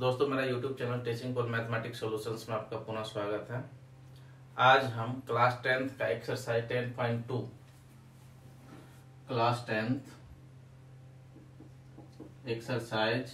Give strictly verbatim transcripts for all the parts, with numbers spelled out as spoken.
दोस्तों, मेरा YouTube channel teaching for mathematics solutions में आपका पुनः स्वागत है। आज हम क्लास टेंथ का exercise ten point two class tenth exercise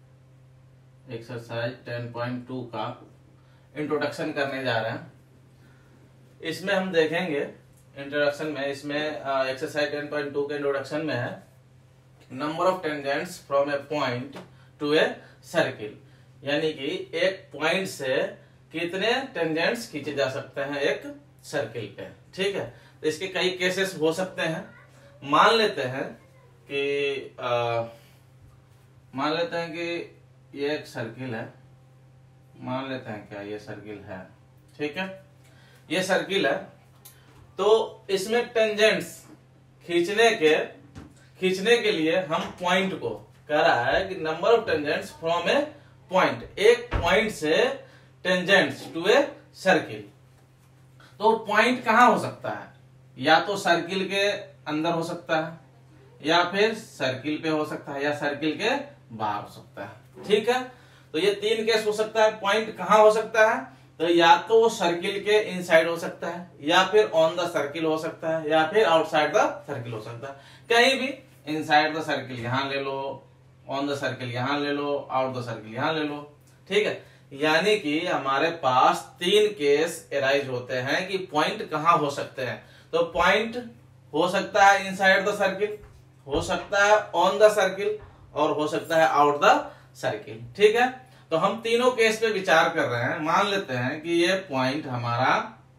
exercise ten point two का इंट्रोडक्शन करने जा रहे हैं। इसमें हम देखेंगे इंट्रोडक्शन में इसमें एक्सरसाइज टेन पॉइंट टू के इंट्रोडक्शन में है number of tangents from a point to a circle, यानी कि एक पॉइंट से कितने टेंजेंट्स खींचे जा सकते हैं एक सर्किल पे। ठीक है, तो इसके कई केसेस हो सकते हैं। मान लेते हैं कि आ, मान लेते हैं कि ये एक सर्किल है। मान लेते हैं क्या ये सर्किल है। ठीक है, ये सर्किल है, तो इसमें टेंजेंट्स खींचने के खींचने के लिए हम पॉइंट को कह रहा है कि number of tangents from a point, एक पॉइंट से टेंजेंट्स टू ए सर्किल। तो पॉइंट कहां हो सकता है? या तो सर्किल के अंदर हो सकता है, या फिर सर्किल पे हो सकता है, या सर्किल के बाहर हो सकता है। ठीक है, तो ये तीन केस हो सकता है। पॉइंट कहां हो सकता है? तो या तो वो सर्किल के इनसाइड हो सकता है, या फिर ऑन द सर्किल हो सकता है, या फिर आउटसाइड द सर्किल हो सकता है। कहीं भी इनसाइड द सर्किल यहां ले लो, ऑन द सर्किल यहां ले लो, आउट द सर्किल यहां ले लो। ठीक है, यानी कि हमारे पास तीन केस एराइज होते हैं कि पॉइंट कहां हो सकते हैं। तो पॉइंट हो सकता है इनसाइड द सर्किल, हो सकता है ऑन द सर्किल, और हो सकता है आउट द सर्किल। ठीक है, तो हम तीनों केस पे विचार कर रहे हैं। मान लेते हैं कि ये पॉइंट हमारा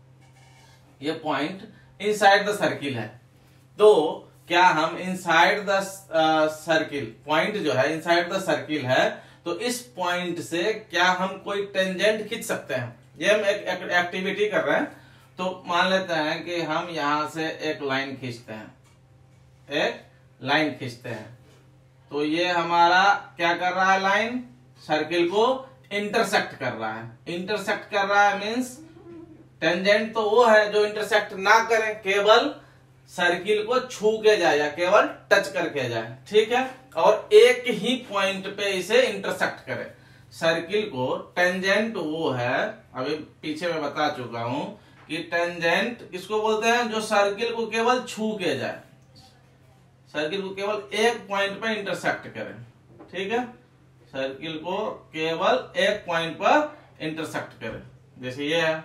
ये पॉइंट इनसाइड द सर्किल है। तो क्या हम इनसाइड द सर्किल, पॉइंट जो है इनसाइड द सर्किल है, तो इस पॉइंट से क्या हम कोई टेंजेंट खींच सकते हैं? ये हम एक, एक एक्टिविटी कर रहे हैं। तो मान लेते हैं कि हम यहां से एक लाइन खींचते हैं, एक लाइन खींचते हैं। तो ये हमारा क्या कर रहा है? लाइन सर्किल को इंटरसेक्ट कर रहा है। इंटरसेक्ट कर रहा है मीन्स टेंजेंट तो वो है जो इंटरसेक्ट ना करे, केवल सर्किल को छू के जाए या केवल टच करके जाए। ठीक है, और एक ही पॉइंट पे इसे इंटरसेक्ट करे। सर्किल को टेंजेंट वो है, अभी पीछे मैं बता चुका हूं कि टेंजेंट किसको बोलते हैं? जो सर्किल को केवल छू के जाए, सर्किल को केवल एक पॉइंट पे इंटरसेक्ट करे। ठीक है, सर्किल को केवल एक पॉइंट पर इंटरसेक्ट करे। जैसे ये है,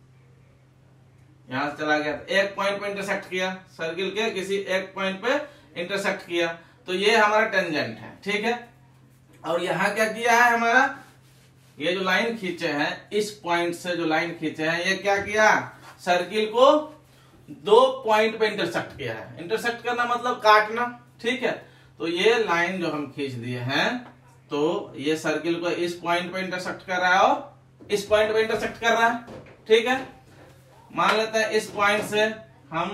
यहां से चला गया, एक पॉइंट पे इंटरसेक्ट किया, सर्किल के किसी एक पॉइंट पे इंटरसेक्ट किया, तो ये हमारा टेंजेंट है। ठीक है, और यहां क्या किया है हमारा? ये जो लाइन खींचे हैं, इस पॉइंट से जो लाइन खींचे हैं, ये क्या किया? सर्किल को दो पॉइंट पे इंटरसेक्ट किया है। इंटरसेक्ट करना मतलब काटना। ठीक है, तो ये लाइन जो हम खींच दिए हैं, तो ये सर्किल को इस पॉइंट पे इंटरसेक्ट कर रहा है और इस पॉइंट पे इंटरसेक्ट कर रहा है। ठीक है, मान लेते हैं इस पॉइंट से हम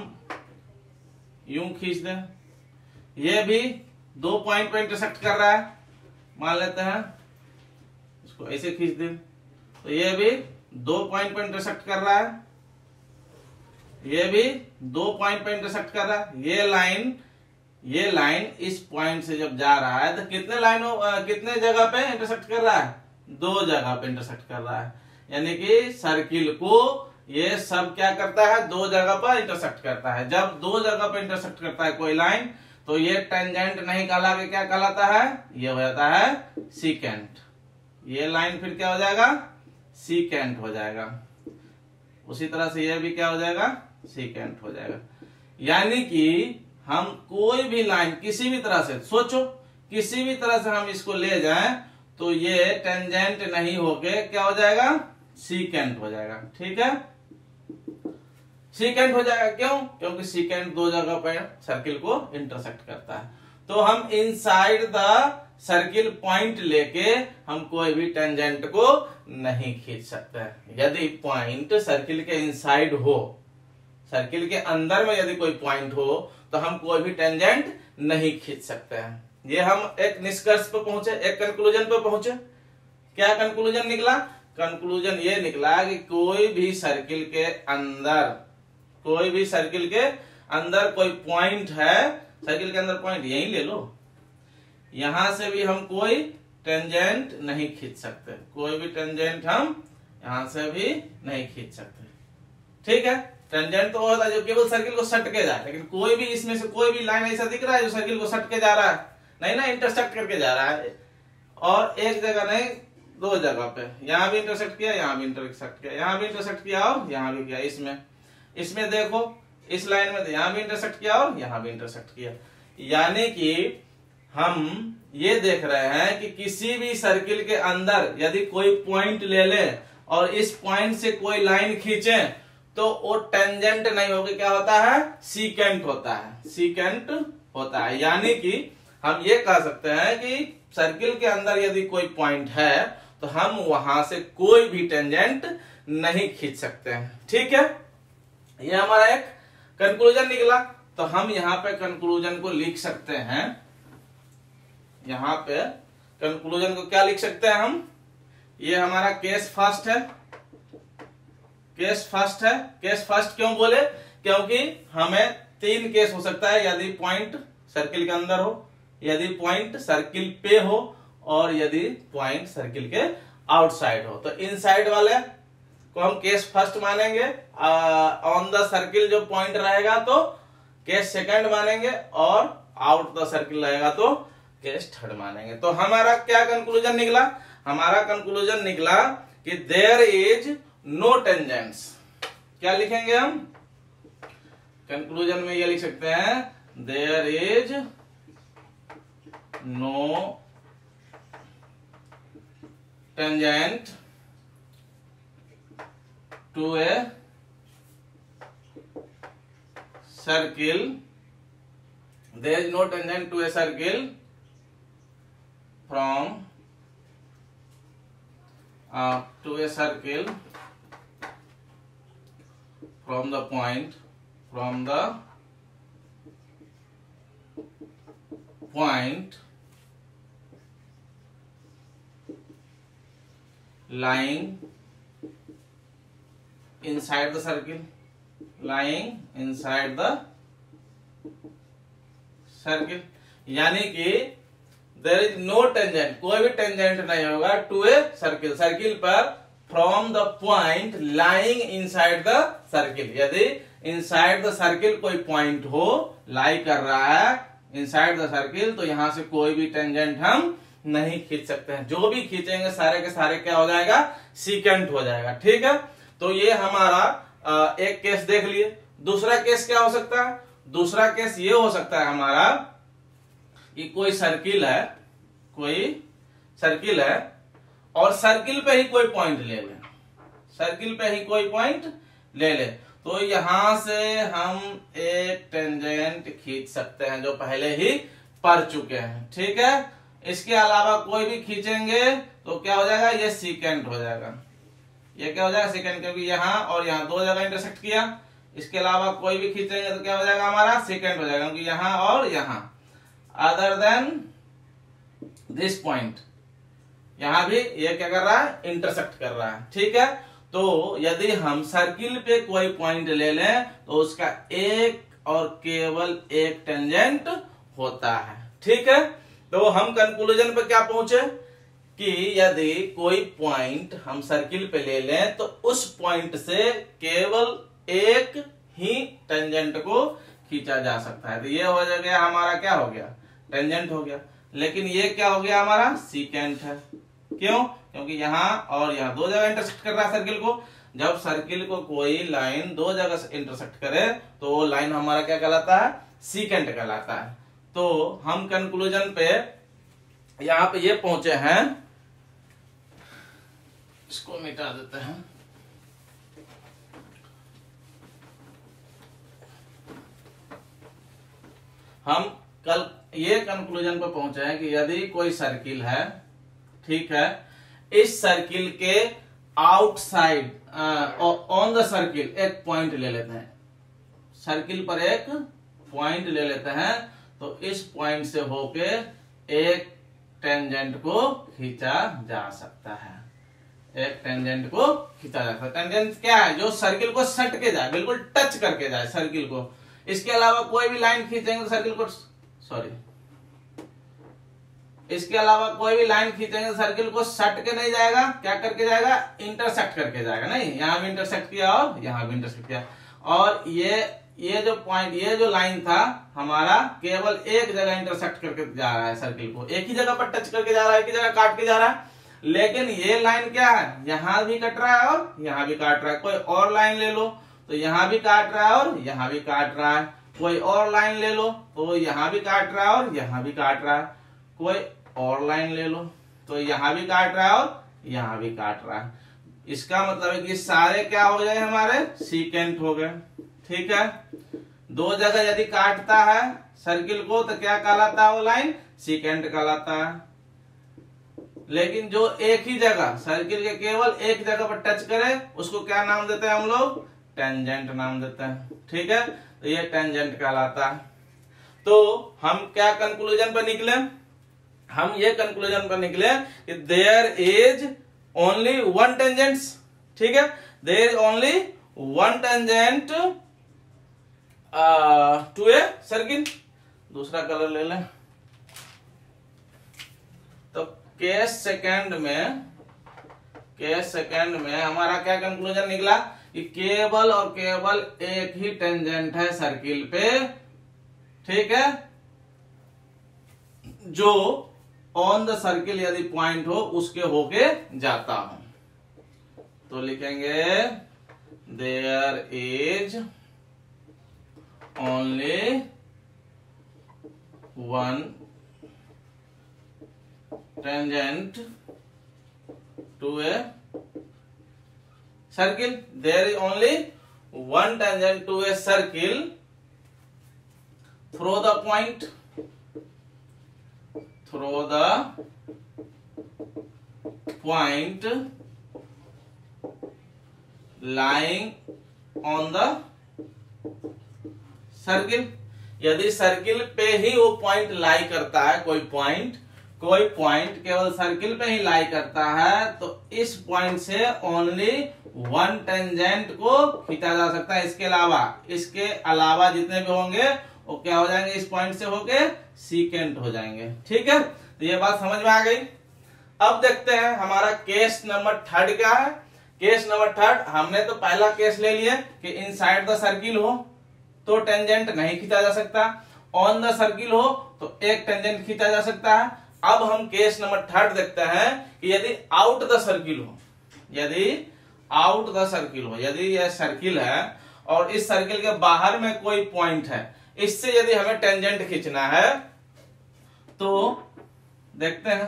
यूं खींच दें, ये भी दो पॉइंट पे इंटरसेक्ट कर रहा है। मान लेते हैं इसको ऐसे खींच दें, तो ये भी दो पॉइंट पे इंटरसेक्ट कर रहा है, ये भी दो पॉइंट पे इंटरसेक्ट कर रहा है। ये लाइन ये लाइन इस पॉइंट से जब जा रहा है तो कितने लाइनों कितने जगह पे इंटरसेक्ट कर रहा है? दो जगह पे इंटरसेक्ट कर रहा है। यानी कि सर्किल को ये सब क्या करता है? दो जगह पर इंटरसेक्ट करता है। जब दो जगह पर इंटरसेक्ट करता है कोई लाइन, तो ये टेंजेंट नहीं कहला के क्या कहलाता है? ये हो जाता है सीकेंट। ये लाइन फिर क्या हो जाएगा? सीकेंट हो जाएगा। उसी तरह से ये भी क्या हो जाएगा? सीकेंट हो जाएगा। यानी कि हम कोई भी लाइन किसी भी तरह से सोचो, किसी भी तरह से हम इसको ले जाएं, तो ये टेंजेंट नहीं होके क्या हो जाएगा? सीकेंट हो जाएगा। ठीक है, सीकेंट हो जाएगा। क्यों? क्योंकि सीकेंट दो जगह पर सर्किल को इंटरसेक्ट करता है। तो हम इनसाइड द सर्किल पॉइंट लेके हम कोई भी टेंजेंट को नहीं खींच सकते। यदि पॉइंट सर्किल के इनसाइड हो, सर्किल के अंदर में यदि कोई पॉइंट हो, तो हम कोई भी टेंजेंट नहीं खींच सकते हैं। ये हम एक निष्कर्ष पर पहुंचे, एक कंक्लूजन पर पहुंचे। क्या कंक्लूजन निकला? कंक्लूजन ये निकला कि कोई भी सर्किल के अंदर कोई भी सर्किल के अंदर कोई पॉइंट है, सर्किल के अंदर पॉइंट यही ले लो, यहां से भी हम कोई टेंजेंट नहीं खींच सकते, कोई भी टेंजेंट हम यहां से भी नहीं खींच सकते। ठीक है, टेंजेंट तो होता है जो केवल सर्किल को सट के जाए, लेकिन कोई भी इसमें से कोई भी लाइन ऐसा दिख रहा है जो सर्किल को सट के जा रहा है, नहीं ना, इंटरसेक्ट करके जा रहा है, और एक जगह नहीं दो जगह पे, यहां भी इंटरसेक्ट किया, यहां भी इंटरसेक्ट किया, यहां भी इंटरसेक्ट किया और यहां भी किया। इसमें इसमें देखो इस लाइन में यहां भी इंटरसेक्ट किया और यहां भी इंटरसेक्ट किया, यानी कि हम ये देख रहे हैं कि किसी भी सर्किल के अंदर यदि कोई पॉइंट ले ले और इस पॉइंट से कोई लाइन खींचे तो वो टेंजेंट नहीं होगी, क्या होता है, सीकेंट होता है, सीकेंट होता है। यानी कि हम ये कह सकते हैं कि सर्किल के अंदर यदि कोई पॉइंट है तो हम वहां से कोई भी टेंजेंट नहीं खींच सकते हैं। ठीक है, ये हमारा एक कंक्लूजन निकला। तो हम यहाँ पे कंक्लूजन को लिख सकते हैं, यहाँ पे कंक्लूजन को क्या लिख सकते हैं हम, ये हमारा केस फर्स्ट है, केस फर्स्ट है। केस फर्स्ट क्यों बोले, क्योंकि हमें तीन केस हो सकता है, यदि पॉइंट सर्किल के अंदर हो, यदि पॉइंट सर्किल पे हो, और यदि पॉइंट सर्किल के आउटसाइड हो। तो इनसाइड वाले को हम केस फर्स्ट मानेंगे, ऑन द सर्किल जो पॉइंट रहेगा तो केस सेकंड मानेंगे, और आउट द सर्किल रहेगा तो केस थर्ड मानेंगे। तो हमारा क्या कंक्लूजन निकला, हमारा कंक्लूजन निकला कि देयर इज नो टेंजेंट्स। क्या लिखेंगे हम कंक्लूजन में, ये लिख सकते हैं there is no tangent to a circle, there is no tangent to a circle from uh, to a circle from the point from the point lying inside the circle, lying inside the circle, यानी कि there is no tangent, कोई भी tangent नहीं होगा to a circle, circle पर from the point lying inside the circle. यदि inside the circle कोई point हो, लाई कर रहा है इनसाइड द सर्किल, तो यहां से कोई भी टेंजेंट हम नहीं खींच सकते हैं। जो भी खींचेंगे सारे के सारे क्या हो जाएगा, सीकेंट हो जाएगा। ठीक है, तो ये हमारा एक केस देख लिए। दूसरा केस क्या हो सकता है, दूसरा केस ये हो सकता है हमारा कि कोई सर्किल है, कोई सर्किल है और सर्किल पे ही कोई पॉइंट ले ले, सर्किल पे ही कोई पॉइंट ले ले, तो यहां से हम एक टेंजेंट खींच सकते हैं जो पहले ही पढ़ चुके हैं। ठीक है, इसके अलावा कोई भी खींचेंगे तो क्या हो जाएगा, ये सीकेंट हो जाएगा, ये क्या हो जाएगा, सेकेंड, क्योंकि यहां और यहां दो जगह इंटरसेक्ट किया। इसके अलावा कोई भी खींचेंगे तो क्या हो जाएगा, हमारा सेकेंड हो जाएगा, क्योंकि यहां और यहां, अदर देन दिस पॉइंट, यहां भी ये क्या कर रहा है, इंटरसेक्ट कर रहा है। ठीक है, तो यदि हम सर्किल पे कोई पॉइंट ले लें तो उसका एक और केवल एक टेंजेंट होता है। ठीक है, तो हम कंक्लूजन पे क्या पहुंचे कि यदि कोई पॉइंट हम सर्किल पे ले लें तो उस पॉइंट से केवल एक ही टेंजेंट को खींचा जा सकता है। तो ये हो गया हमारा, क्या हो गया, टेंजेंट हो गया। लेकिन ये क्या हो गया हमारा, सीकेंट है। क्यों, क्योंकि यहां और यहां दो जगह इंटरसेक्ट कर रहा है सर्किल को। जब सर्किल को कोई लाइन दो जगह से इंटरसेक्ट करे तो वो लाइन हमारा क्या कहलाता है, सीकेंट कहलाता है। तो हम कंक्लूजन पे यहां पे ये पहुंचे हैं, इसको मिटा देते हैं। हम कल ये कंक्लूजन पर पहुंचे हैं कि यदि कोई सर्किल है, ठीक है, इस सर्किल के आउटसाइड ऑन द सर्किल एक पॉइंट ले लेते हैं, सर्किल पर एक पॉइंट ले लेते हैं, तो इस पॉइंट से होके एक टेंजेंट को खींचा जा सकता है, एक टेंजेंट को खींचा जा सकता है। टेंजेंट क्या है, जो सर्किल को सट के जाए, बिल्कुल टच करके जाए सर्किल को। इसके अलावा कोई भी लाइन खींचेंगे तो सर्किल को, सॉरी इसके अलावा कोई भी लाइन खींचेंगे सर्किल को सट के नहीं जाएगा, क्या करके जाएगा, इंटरसेक्ट करके जाएगा। नहीं, यहाँ भी इंटरसेक्ट किया और यहाँ भी इंटरसेक्ट किया। और ये ये जो पॉइंट, ये जो लाइन था हमारा, केवल एक जगह इंटरसेक्ट करके जा रहा है सर्किल को, एक ही जगह पर टच करके जा रहा है, एक ही जगह काट के जा रहा है। लेकिन ये लाइन क्या है, यहां भी कट रहा है और यहां भी काट रहा है। कोई और लाइन ले लो तो यहां भी काट रहा है और यहां भी काट रहा है। कोई और लाइन ले लो तो यहां भी काट रहा है और यहां भी काट रहा है। कोई और लाइन ले लो तो यहां भी काट रहा है और यहां भी काट रहा है। इसका मतलब है कि सारे क्या हो गए, हमारे सीकेंट हो गए। ठीक है, दो जगह यदि काटता है सर्किल को तो क्या कहलाता है वो लाइन, सीकेंट कहलाता है। लेकिन जो एक ही जगह सर्किल के केवल एक जगह पर टच करे उसको क्या नाम देते हैं हम लोग, टेंजेंट नाम देते हैं। ठीक है, तो ये टेंजेंट कहलाता है। तो हम क्या कंक्लूजन पर निकले, हम ये कंक्लूजन पर निकले कि there is only one tangents. ठीक है, there is only one tangent to a circle. दूसरा कलर ले लें। तो केस सेकंड में केस सेकंड में हमारा क्या कंक्लूजन निकला कि केवल और केवल एक ही टेंजेंट है सर्किल पे। ठीक है, जो ऑन द सर्किल यदि पॉइंट हो उसके होके जाता हो। तो लिखेंगे there is only one tangent to a circle. There is only one tangent to a circle through the point through the point lying on the circle. यदि सर्किल पे ही वो पॉइंट लाई करता है, कोई पॉइंट कोई पॉइंट केवल सर्किल पे ही लाई करता है, तो इस पॉइंट से ओनली वन टेंजेंट को खींचा जा सकता है। इसके अलावा इसके अलावा जितने भी होंगे वो क्या हो जाएंगे, इस पॉइंट से होके सीकेंट हो जाएंगे। ठीक है, तो ये बात समझ में आ गई। अब देखते हैं हमारा केस नंबर थर्ड क्या है। केस नंबर थर्ड, हमने तो पहला केस ले लिया कि इनसाइड द सर्किल हो तो टेंजेंट नहीं खींचा जा सकता, ऑन द सर्किल हो तो एक टेंजेंट खींचा जा सकता है। अब हम केस नंबर थर्ड देखते हैं कि यदि आउट द सर्किल हो, यदि आउट द सर्किल हो, यदि यह सर्किल है और इस सर्किल के बाहर में कोई पॉइंट है, इससे यदि हमें टेंजेंट खींचना है तो देखते हैं।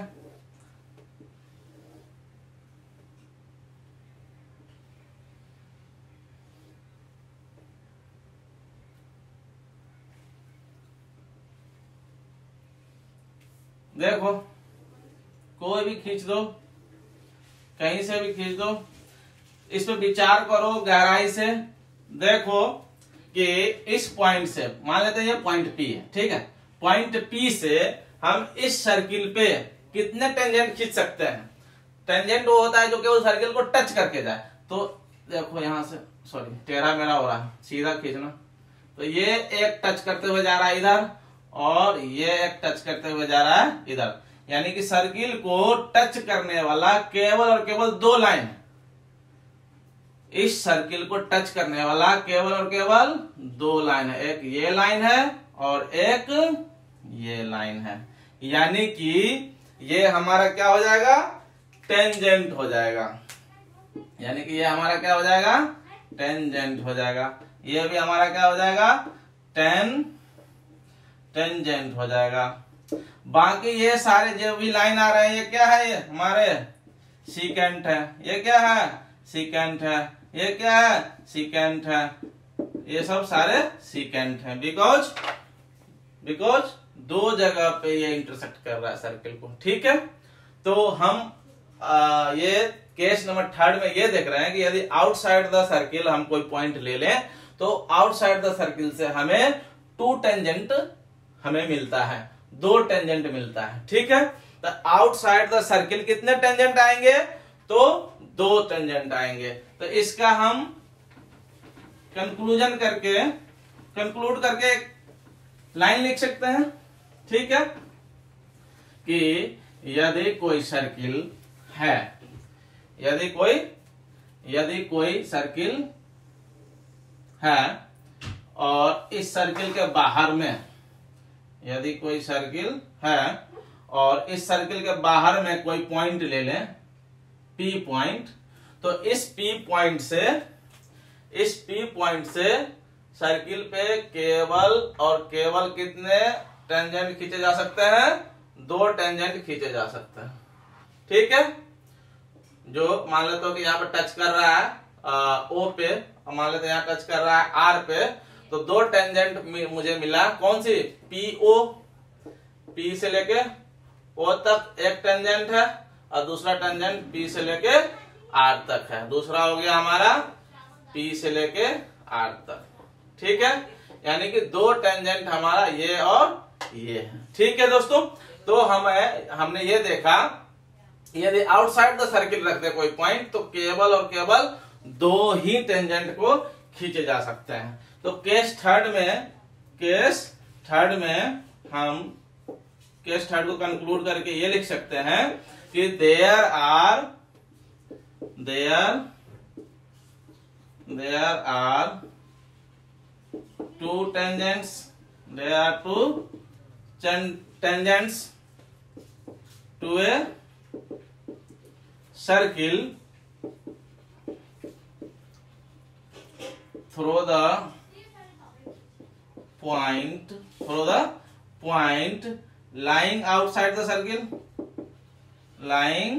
देखो, कोई भी खींच दो, कहीं से भी खींच दो, इस पे विचार करो गहराई से। देखो कि इस पॉइंट से, मान लेते हैं ये पॉइंट पी है। ठीक है, पॉइंट पी से हम इस सर्किल पे कितने टेंजेंट खींच सकते हैं। टेंजेंट वो होता है जो केवल सर्किल को टच करके जाए। तो देखो यहां से, सॉरी टेढ़ा मेरा हो रहा है, सीधा खींचना। तो ये एक टच करते हुए जा रहा है इधर और ये एक टच करते हुए जा रहा है इधर, यानी कि सर्किल को टच करने वाला केवल और केवल दो लाइन है। इस सर्किल को टच करने वाला केवल और केवल दो लाइन है, एक ये लाइन है और एक ये लाइन है। यानी कि ये हमारा क्या हो जाएगा, टेंजेंट हो जाएगा। यानी कि ये हमारा क्या हो जाएगा, टेंजेंट हो जाएगा। ये भी हमारा क्या हो जाएगा, टेन टेंजेंट हो जाएगा। बाकी ये सारे जो भी लाइन आ रहे हैं ये क्या है, ये हमारे सीकेंट है। ये क्या है, सीकेंट है। ये क्या है, सीकेंट है। ये सब सारे सीकेंट है, बिकॉज बिकॉज दो जगह पे ये इंटरसेक्ट कर रहा है सर्किल को। ठीक है, तो हम आ, ये केस नंबर थर्ड में ये देख रहे हैं कि यदि आउटसाइड द सर्किल हम कोई पॉइंट ले लें तो आउटसाइड द सर्किल से हमें टू टेंजेंट हमें मिलता है, दो टेंजेंट मिलता है। ठीक है, तो आउटसाइड द सर्किल कितने टेंजेंट आएंगे, तो दो टेंजेंट आएंगे। तो इसका हम कंक्लूजन करके कंक्लूड करके एक लाइन लिख सकते हैं। ठीक है, कि यदि कोई सर्किल है, यदि कोई यदि कोई सर्किल है और इस सर्किल के बाहर में, यदि कोई सर्किल है और इस सर्किल के बाहर में कोई पॉइंट ले लें, P पॉइंट, तो इस P पॉइंट से इस P पॉइंट से सर्किल पे केवल और केवल कितने टेंजेंट खींचे जा सकते हैं? दो टेंजेंट खींचे जा सकते हैं। ठीक है, जो मान लेते हो कि यहाँ पे टच कर रहा है आ, O पे, मान लेते हैं यहाँ टच कर रहा है R पे, तो दो टेंजेंट मुझे मिला। कौन सी? पी ओ, P से लेके O तक एक टेंजेंट है और दूसरा टेंजेंट P से लेके R तक है। दूसरा हो गया हमारा P से लेके R तक। ठीक है, यानी कि दो टेंजेंट हमारा ये और ये है। ठीक है दोस्तों, तो हमें हमने ये देखा यदि आउटसाइड द सर्किल रखते कोई पॉइंट तो केवल और केवल दो ही टेंजेंट को खींचे जा सकते हैं। तो केस थर्ड में केस थर्ड में हम केस थर्ड को कंक्लूड करके ये लिख सकते हैं कि there are there there are two tangents there are two tangents to a circle through the point through the point lying outside the circle, lying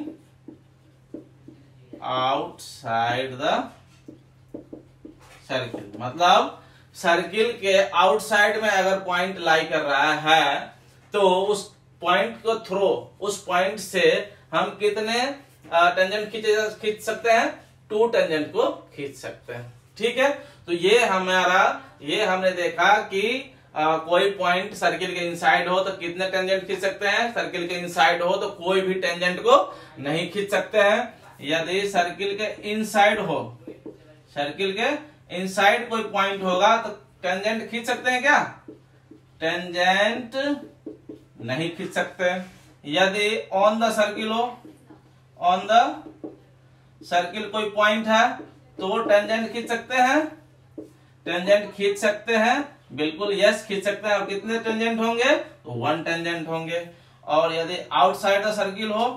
outside the circle, मतलब circle के outside में अगर पॉइंट लाई कर रहा है तो उस point को थ्रो उस पॉइंट से हम कितने टेंजेंट खींचे खींच सकते हैं? टू टेंजेंट को खींच सकते हैं। ठीक है, तो ये हमारा ये हमने देखा कि आ, कोई पॉइंट सर्किल के इनसाइड हो तो कितने टेंजेंट खींच सकते हैं, सर्किल के इनसाइड हो तो कोई भी टेंजेंट को नहीं खींच सकते हैं। यदि सर्किल के इनसाइड हो सर्किल के इनसाइड कोई पॉइंट होगा तो टेंजेंट खींच सकते हैं क्या? टेंजेंट नहीं खींच सकते। यदि ऑन द सर्किल हो ऑन द सर्किल कोई पॉइंट है तो टेंजेंट खींच सकते हैं टेंजेंट खींच सकते हैं बिल्कुल यस खींच सकते हैं। और कितने टेंजेंट होंगे? तो वन टेंजेंट होंगे। और यदि आउटसाइड द सर्किल हो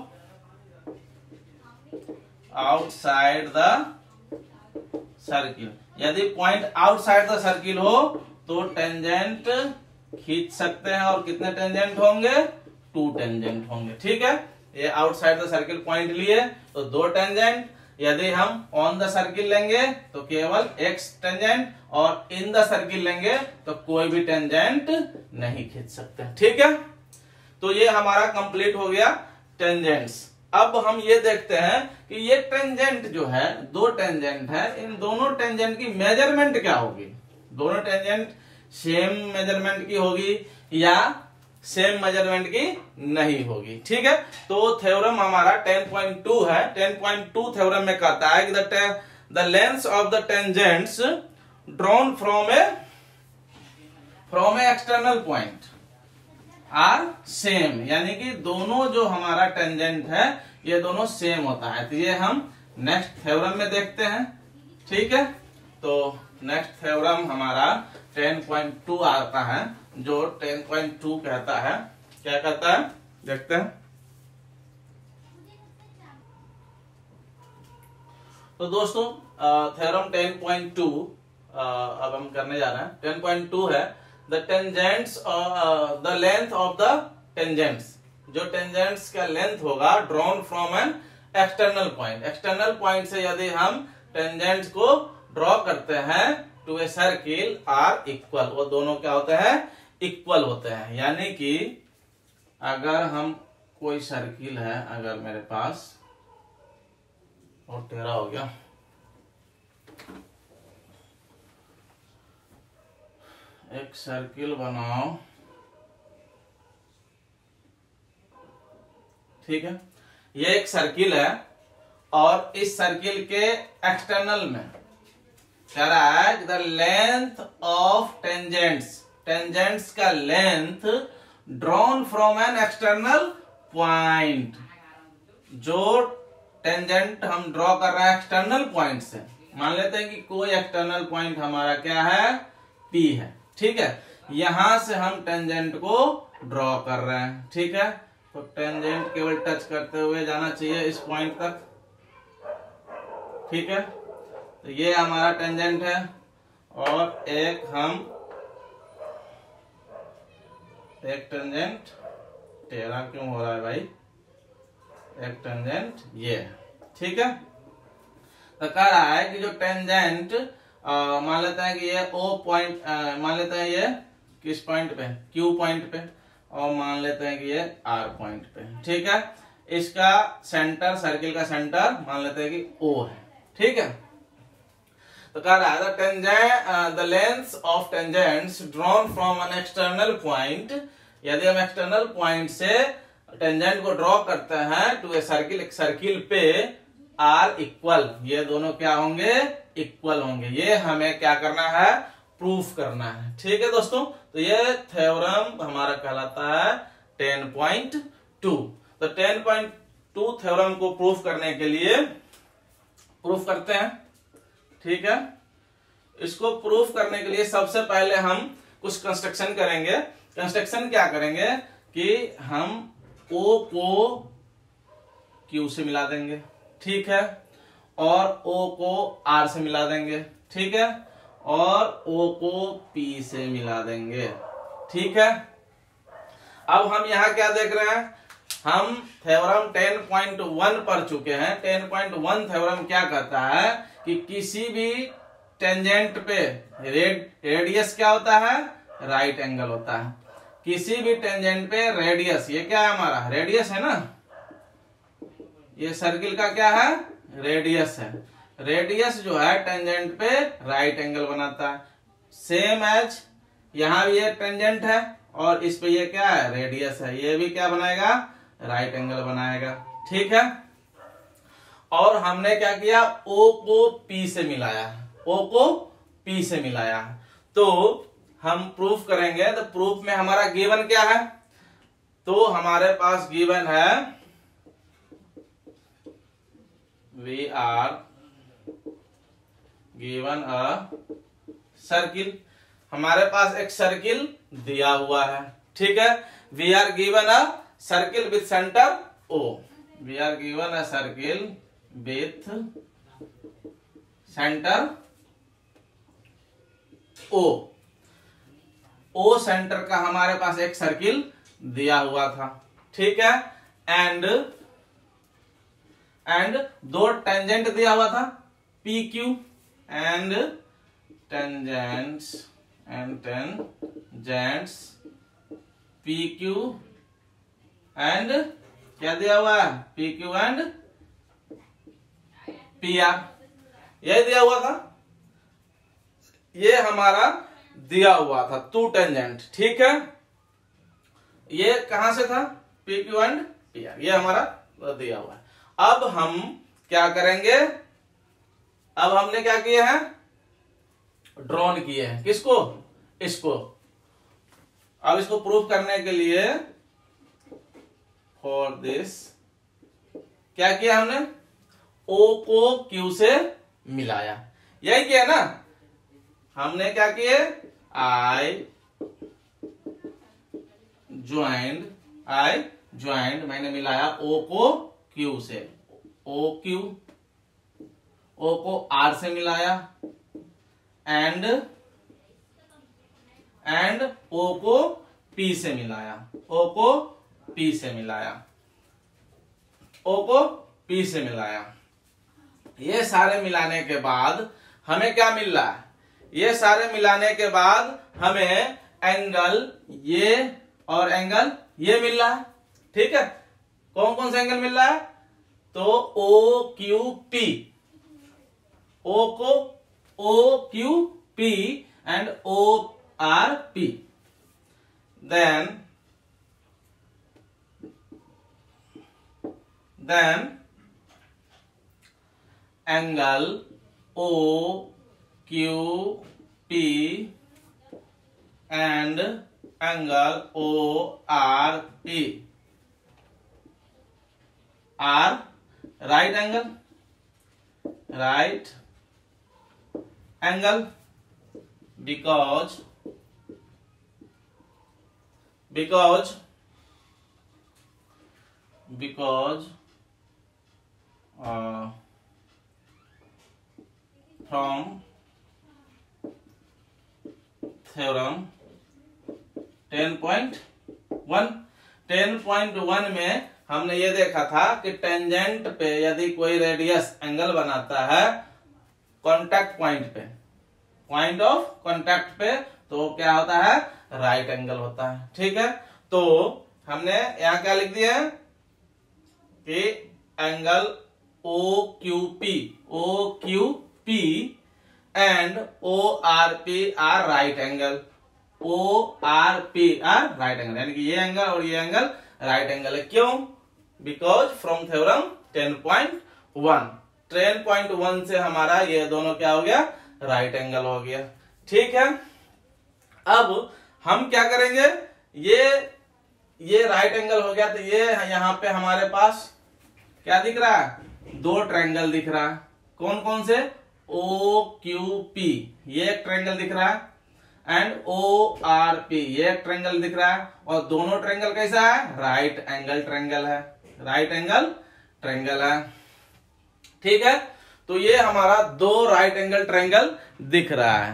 आउटसाइड द सर्किल यदि पॉइंट आउटसाइड द सर्किल हो तो टेंजेंट खींच सकते हैं। और कितने टेंजेंट होंगे? टू टेंजेंट होंगे। ठीक है, ये आउटसाइड द सर्किल पॉइंट लिए तो दो टेंजेंट। यदि हम ऑन द सर्किल लेंगे तो केवल एक टेंजेंट और इन द सर्किल लेंगे तो कोई भी टेंजेंट नहीं खींच सकते। ठीक है, तो ये हमारा कंप्लीट हो गया टेंजेंट्स। अब हम ये देखते हैं कि ये टेंजेंट जो है दो टेंजेंट है, इन दोनों टेंजेंट की मेजरमेंट क्या होगी? दोनों टेंजेंट सेम मेजरमेंट की होगी या सेम मेजरमेंट की नहीं होगी। ठीक है, तो थ्योरम हमारा टेन पॉइंट टू है। टेन पॉइंट टू थ्योरम में कहता है कि the length of the tangents drawn from a from a external point are same, यानी कि दोनों जो हमारा टेंजेंट है ये दोनों सेम होता है। तो ये हम नेक्स्ट थ्योरम में देखते हैं। ठीक है, तो नेक्स्ट थ्योरम हमारा टेन पॉइंट टू आता है, जो टेन पॉइंट टू कहता है। क्या कहता है देखते हैं। तो दोस्तों थ्योरम टेन पॉइंट टू अब हम करने जा रहे हैं। टेन पॉइंट टू है the tangents the length of the tangents, जो टेंजेंट्स का लेंथ होगा drawn from an external point. External point से यदि हम टेंजेंट्स को ड्रॉ करते हैं to a circle are equal, वो दोनों क्या होते हैं? इक्वल होते हैं। यानी कि अगर हम कोई सर्किल है, अगर मेरे पास और टेढ़ा हो गया, एक सर्किल बनाओ। ठीक है, ये एक सर्किल है और इस सर्किल के एक्सटर्नल में कह रहा है the length of tangents, tangents का length drawn from an external point, जो टेंजेंट हम ड्रॉ कर रहे हैं एक्सटर्नल पॉइंट से, मान लेते हैं कि कोई एक्सटर्नल पॉइंट हमारा क्या है, P है, ठीक है, यहां से हम टेंजेंट को ड्रॉ कर रहे हैं, ठीक है, तो टेंजेंट केवल टच करते हुए जाना चाहिए इस पॉइंट तक, ठीक है, तो ये हमारा टेंजेंट है, और एक हम एक टेंजेंट, टेढ़ा क्यों हो रहा है भाई, एक टेंजेंट ये है, ठीक है, तो कह रहा है कि जो टेंजेंट मान लेते हैं कि ये O पॉइंट, मान लेते हैं ये किस पॉइंट पे, Q पॉइंट पे, और मान लेते हैं कि ये R पॉइंट पे, ठीक है, इसका सेंटर, सर्किल का सेंटर मान लेते हैं कि O है, ठीक है, तो कह रहा है tangent the length of tangents drawn from an external point, यदि हम एक्सटर्नल पॉइंट से टेंजेंट को ड्रॉ करते हैं टू ए सर्किल, एक सर्किल पे आर इक्वल, ये दोनों क्या होंगे, इक्वल होंगे, ये हमें क्या करना है, प्रूफ करना है, ठीक है दोस्तों, तो ये थ्योरम हमारा कहलाता है टेन पॉइंट टू। तो टेन पॉइंट टू थ्योरम को प्रूफ करने के लिए प्रूफ करते हैं, ठीक है, इसको प्रूफ करने के लिए सबसे पहले हम कुछ कंस्ट्रक्शन करेंगे। कंस्ट्रक्शन क्या करेंगे कि हम O को Q से मिला देंगे, ठीक है, और O को R से मिला देंगे, ठीक है, और O को P से मिला देंगे, ठीक है। अब हम यहां क्या देख रहे हैं, हम थ्योरम टेन पॉइंट वन पढ़ चुके हैं। टेन पॉइंट वन थ्योरम क्या कहता है कि किसी भी टेंजेंट पे रेड रेडियस क्या होता है, राइट एंगल होता है। किसी भी टेंजेंट पे रेडियस, ये क्या है हमारा, रेडियस है ना, ये सर्किल का क्या है, रेडियस है। रेडियस जो है टेंजेंट पे राइट एंगल बनाता है, सेम एज यहां भी ये टेंजेंट है और इस पे ये क्या है, रेडियस है, ये भी क्या बनाएगा, राइट एंगल बनाएगा, ठीक है। और हमने क्या किया, O को P से मिलाया, O को P से मिलाया, तो हम प्रूफ करेंगे। तो प्रूफ में हमारा गिवन क्या है, तो हमारे पास गिवन है we are given a circle, हमारे पास एक सर्किल दिया हुआ है, ठीक है। We are given a circle with centre O, we are given a circle with centre O, O centre का हमारे पास एक सर्किल दिया हुआ था, ठीक है। एंड एंड दो टेंजेंट दिया हुआ था P Q and tangents and tangents P Q and क्या दिया हुआ है, P Q and P R, यही दिया हुआ था, ये हमारा दिया हुआ था टू टेंजेंट, ठीक है। ये कहां से था, P Q and P R, ये हमारा दिया हुआ है। अब हम क्या करेंगे, अब हमने क्या किया है, ड्रॉन किए हैं, किसको, इसको। अब इसको प्रूफ करने के लिए फॉर दिस क्या किया हमने, O को Q से मिलाया, यही किया ना हमने, क्या किए, I ज्वाइंड आई ज्वाइंड मैंने मिलाया O को Q से, O Q, O को R से मिलाया, एंड एंड O को P से मिलाया, O को P से मिलाया, O को P से मिलाया। ये सारे मिलाने के बाद हमें क्या मिल रहा है, ये सारे मिलाने के बाद हमें एंगल ये और एंगल ये मिल रहा है, ठीक है। कौन कौन सा एंगल मिल रहा है, तो O Q P, O को O Q P and O R P, then then angle O Q P and angle O R P, are right angle, right angle because because because from theorem ten point one ten point one में हमने ये देखा था कि tangent पे यदि कोई radius angle बनाता है कांटेक्ट पॉइंट पे, पॉइंट ऑफ कांटेक्ट पे, तो क्या होता है, राइट एंगल होता है। ठीक है, तो हमने यहां क्या लिख दिया है कि angle O Q P O Q P and O R P R right angle, O R P R right angle, यानी कि ये एंगल और ये एंगल राइट एंगल है। क्यों? Because from theorem ten point one, ten point one से हमारा ये दोनों क्या हो गया, राइट एंगल हो गया। ठीक है, अब हम क्या करेंगे, ये ये राइट एंगल हो गया, तो ये यहां पे हमारे पास क्या दिख रहा है, दो ट्रायंगल दिख रहा है। कौन कौन से, ओ क्यू पी ये एक ट्रायंगल दिख रहा है एंड ओ आर पी ये एक ट्रायंगल दिख रहा है, और दोनों ट्रायंगल कैसा है, राइट एंगल ट्रायंगल है, राइट एंगल ट्रायंगल है। ठीक है, तो ये हमारा दो राइट एंगल ट्रायंगल दिख रहा है।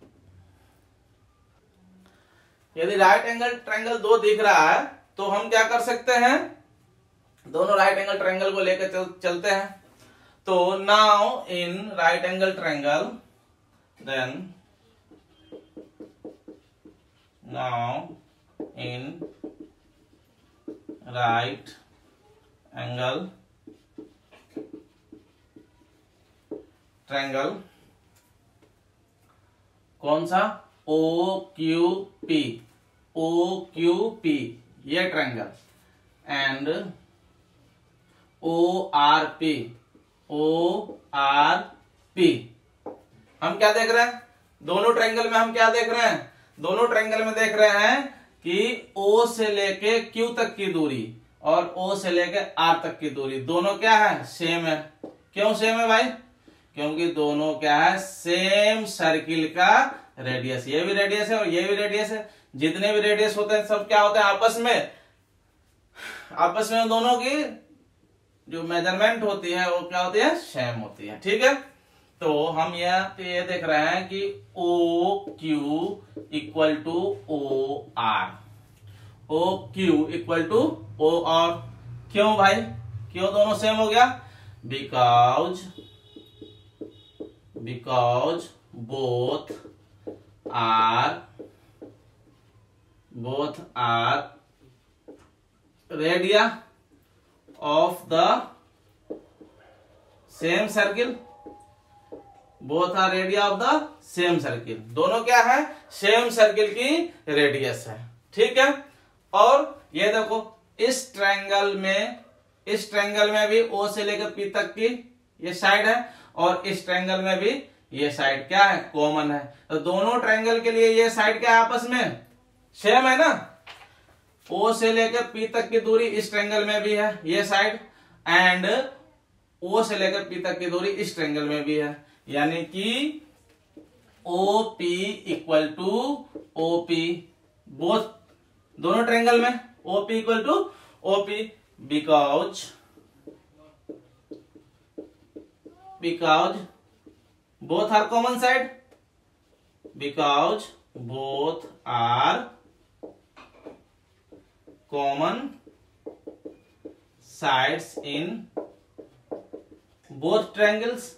यदि राइट एंगल ट्रायंगल दो दिख रहा है तो हम क्या कर सकते हैं, दोनों राइट एंगल ट्रायंगल को लेकर चल, चलते हैं। तो now in right angle triangle, then now in right angle triangle कौन सा, O Q P O Q P ये triangle and O R P O R P, हम क्या देख रहे हैं, दोनों ट्रायंगल में हम क्या देख रहे हैं, दोनों ट्रायंगल में देख रहे हैं कि O से लेके Q तक की दूरी और O से लेके R तक की दूरी दोनों क्या है, सेम है। क्यों सेम है भाई, क्योंकि दोनों क्या है, सेम सर्किल का रेडियस, ये भी रेडियस है और ये भी रेडियस है। जितने भी रेडियस होते हैं सब क्या होते हैं, आपस में आपस में दोनों की जो मेजरमेंट होती है वो क्या होती है, सेम होती है। ठीक है, तो हम यहाँ पे ये देख रहे हैं कि O Q equal to O R, O Q equal to O R। क्यों भाई, क्यों दोनों सेम हो गया, because because both are both are radii of the same circle, both are radii of the same circle, दोनों क्या है, same circle की रेडियस है। ठीक है, और ये देखो इस ट्रायंगल में, इस ट्रायंगल में भी O से लेकर P तक की ये साइड है और इस ट्रायंगल में भी ये साइड क्या है, कॉमन है। तो दोनों ट्रायंगल के लिए ये साइड क्या है, आपस में सेम है ना। O से लेकर P तक की दूरी इस ट्रायंगल में भी है ये साइड, एंड O से लेकर P तक की दूरी इस ट्रायंगल में भी है, यानी कि O P equal to O P, both दोनों ट्रायंगल में O P equal to O P, because because both are common side, because both are common sides in both triangles,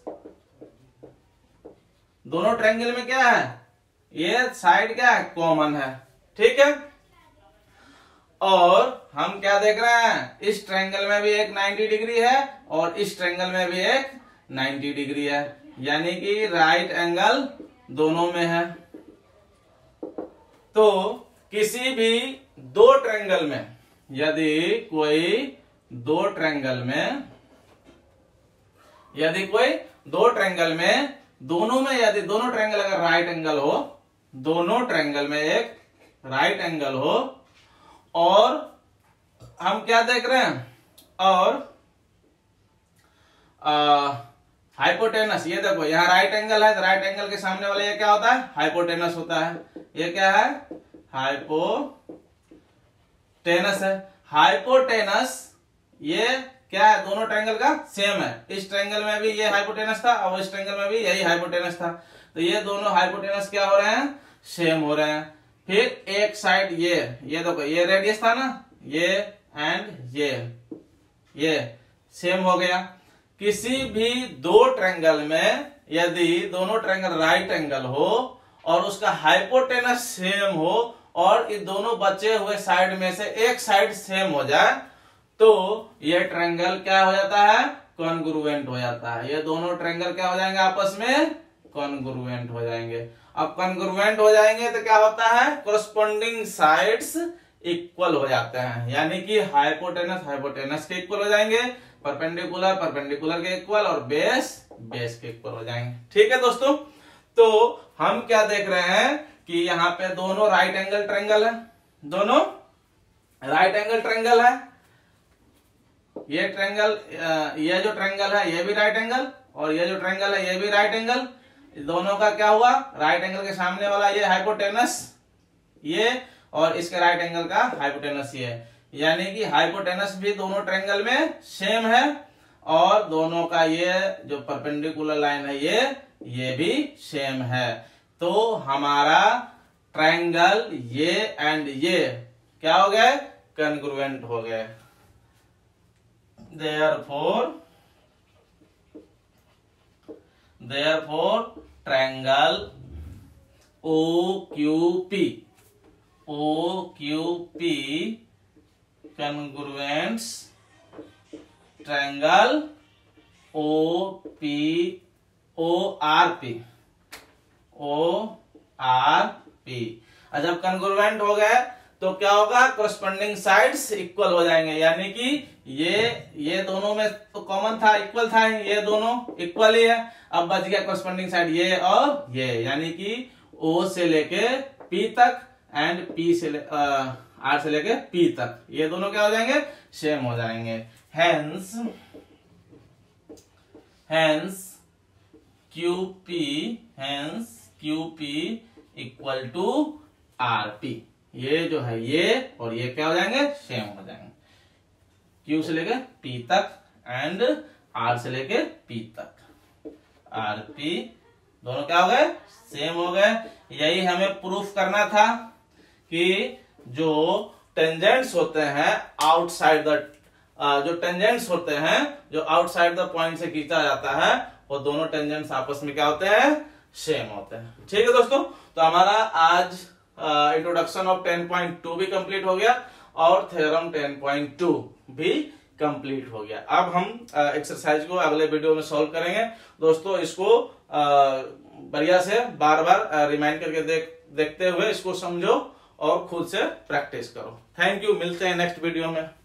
दोनों ट्रायंगल में क्या है, ये साइड क्या है, कॉमन है। ठीक है, और हम क्या देख रहे हैं, इस ट्रायंगल में भी एक नाइंटी डिग्री है और इस ट्रायंगल में भी एक नाइंटी डिग्री है, यानी कि राइट एंगल दोनों में है। तो किसी भी दो ट्रायंगल में, यदि कोई दो ट्रायंगल में यदि कोई दो ट्रायंगल में दोनों में यदि दोनों ट्रायंगल अगर राइट एंगल हो, दोनों ट्रायंगल में एक राइट एंगल हो, और हम क्या देख रहे हैं, और हाइपोटेनस, ये देखो यहाँ राइट एंगल है तो राइट एंगल के सामने वाला ये क्या होता है, हाइपोटेनस होता है। ये क्या है, हाइपोटेनस है। हाइपोटेनस ये क्या है, दोनों ट्रायंगल का सेम है। इस ट्रायंगल में भी ये हाइपोटेनस था और इस ट्रायंगल में भी यही हाइपोटेनस था, तो ये दोनों हाइपोटेनस क्या हो रहे हैं, सेम हो रहे हैं। फिर एक साइड ये ये देखो ये रेडियस था ना, ये एंड ये ये सेम हो गया। किसी भी दो ट्रायंगल में यदि दोनों ट्रायंगल राइट एंगल हो और उसका हाइपोटेनस सेम हो और ये दोनों बचे हुए साइड में से एक साइड सेम हो जाए तो ये ट्रायंगल क्या हो जाता है, कॉन्ग्रुएंट हो जाता है। ये दोनों ट्रायंगल क्या हो जाएंगे, आपस में कॉन्ग्रुएंट हो जाएंगे। अब कॉन्ग्रुएंट हो जाएंगे तो क्या होता है, कोरस्पोंडिंग साइड्स इक्वल हो जाते हैं, यानी कि हाइपोटेनस हाइपोटेनस के इक्वल हो जाएंगे, परपेंडिकुलर परपेंडिकुलर के इक्वल और बेस बेस के इक्वल हो जाएंगे। ठीक है दोस्तों, तो हम क्या देख रहे हैं कि यहाँ पे दोनों राइट एंगल ट्रायंगल है, दोनों राइट एंगल ट्रायंगल है। ये ट्रायंगल, ये जो ट्रायंगल है ये भी राइट एंगल और ये जो ट्रायंगल है ये भी राइट एंगल। दोनों का क्या हुआ, राइट एंगल के सामने वाला ये हाइपोटेनस ये और इसके राइट एंगल का हाइपोटेनस ये, यानी कि हाइपोटेनस भी दोनों ट्रायंगल में सेम है और दोनों का ये जो परपेंडिकुलर लाइन है ये ये भी सेम है। तो हमारा ट्रायंगल ये एंड ये क्या हो गए, कॉन्ग्रुएंट हो गए। Therefore, therefore triangle O Q P, O Q P congruents triangle O P O R P, O R P। जब कॉन्ग्रुएंट हो गए तो क्या होगा, कोरस्पोंडिंग साइड्स इक्वल हो जाएंगे, यानी कि ये ये दोनों में तो कॉमन था, इक्वल था, ये दोनों इक्वल ही है। अब बच गया कोरस्पोंडिंग साइड ये और ये, यानी कि O से लेके P तक एंड P से R से लेके P तक, ये दोनों क्या हो जाएंगे, सेम हो जाएंगे। Hence hence Q P hence Q P equal to R P। ये जो है ये और ये क्या हो जाएंगे, सेम हो जाएंगे। Q से लेके P तक एंड R से लेके P तक, R P दोनों क्या हो गए, सेम हो गए। यही हमें प्रूफ करना था कि जो टेंजेंट्स होते हैं आउटसाइड द जो टेंजेंट्स होते हैं जो आउटसाइड द पॉइंट से खींचा जाता है वो दोनों टेंजेंट्स आपस में क्या होते हैं, सेम होते हैं। ठीक है दोस्तों, तो हमारा आज introduction of ten point two भी कंप्लीट हो गया और थ्योरम टेन पॉइंट टू भी कंप्लीट हो गया। अब हम एक्सरसाइज को अगले वीडियो में सॉल्व करेंगे। दोस्तों इसको बढ़िया से बार बार रिमाइंड करके देख देखते हुए इसको समझो और खुद से प्रैक्टिस करो। थैंक यू, मिलते हैं नेक्स्ट वीडियो में।